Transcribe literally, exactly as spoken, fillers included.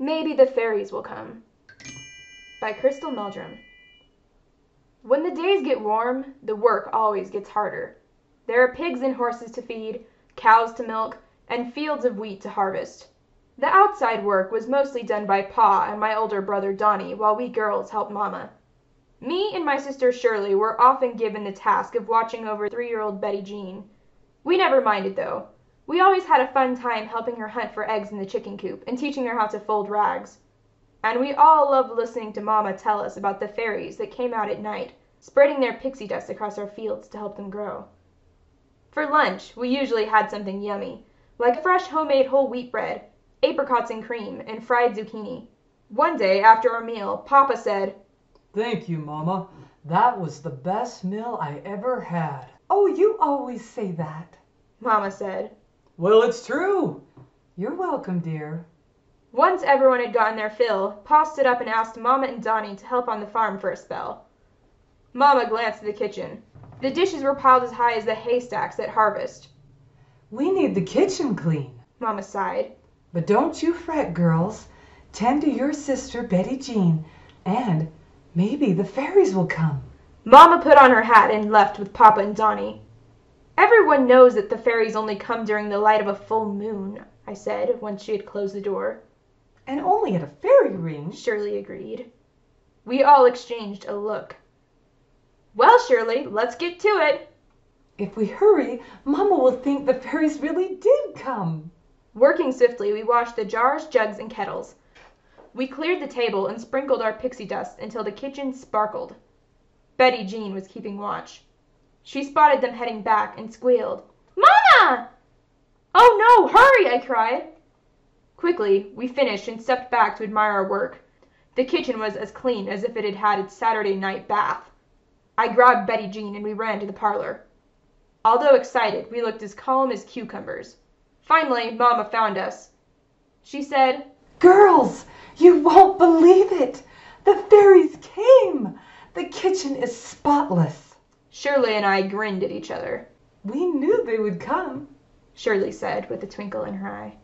Maybe the Fairies Will Come by Crystal Meldrum. When the days get warm, the work always gets harder. There are pigs and horses to feed, cows to milk, and fields of wheat to harvest. The outside work was mostly done by Pa and my older brother Donnie, while we girls helped Mama. Me and my sister Shirley were often given the task of watching over three-year-old Betty Jean. We never minded, though. We always had a fun time helping her hunt for eggs in the chicken coop and teaching her how to fold rags. And we all loved listening to Mama tell us about the fairies that came out at night, spreading their pixie dust across our fields to help them grow. For lunch, we usually had something yummy, like fresh homemade whole wheat bread, apricots and cream, and fried zucchini. One day, after our meal, Papa said, "Thank you, Mama. That was the best meal I ever had." "Oh, you always say that," Mama said. "Well, it's true." "You're welcome, dear." Once everyone had gotten their fill, Pa stood up and asked Mama and Donnie to help on the farm for a spell. Mama glanced at the kitchen. The dishes were piled as high as the haystacks at harvest. "We need the kitchen clean," Mama sighed. "But don't you fret, girls. Tend to your sister, Betty Jean, and maybe the fairies will come." Mama put on her hat and left with Papa and Donnie. "Everyone knows that the fairies only come during the light of a full moon," I said, once she had closed the door. "And only at a fairy ring," Shirley agreed. We all exchanged a look. "Well, Shirley, let's get to it." "If we hurry, Mama will think the fairies really did come." Working swiftly, we washed the jars, jugs, and kettles. We cleared the table and sprinkled our pixie dust until the kitchen sparkled. Betty Jean was keeping watch. She spotted them heading back and squealed, "Mama!" "Oh no, hurry!" I cried. Quickly, we finished and stepped back to admire our work. The kitchen was as clean as if it had had its Saturday night bath. I grabbed Betty Jean and we ran to the parlor. Although excited, we looked as calm as cucumbers. Finally, Mama found us. She said, "Girls, you won't believe it. The fairies came. The kitchen is spotless." Shirley and I grinned at each other. "We knew they would come," Shirley said with a twinkle in her eye.